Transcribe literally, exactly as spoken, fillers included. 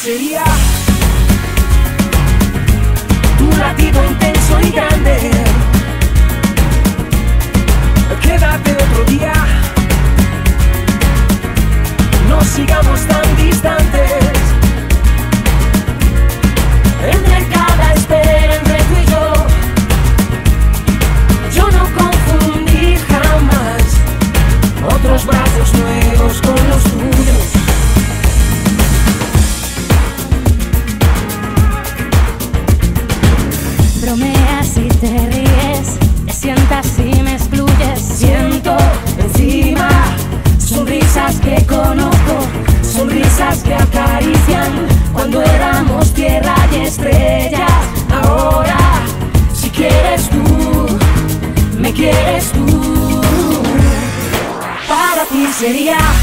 sería tu latido intenso y grande. Quédate otro día, no sigamos tan distantes. Entre cada espera, entre tú y yo, yo no confundí jamás otros brazos nuevos con los tuyos. Bromeas y te ríes, te sientas y me excluyes. Siento encima sonrisas que conozco, sonrisas que acarician cuando éramos tierra y estrellas. Ahora, si quieres tú, me quieres tú. Para ti sería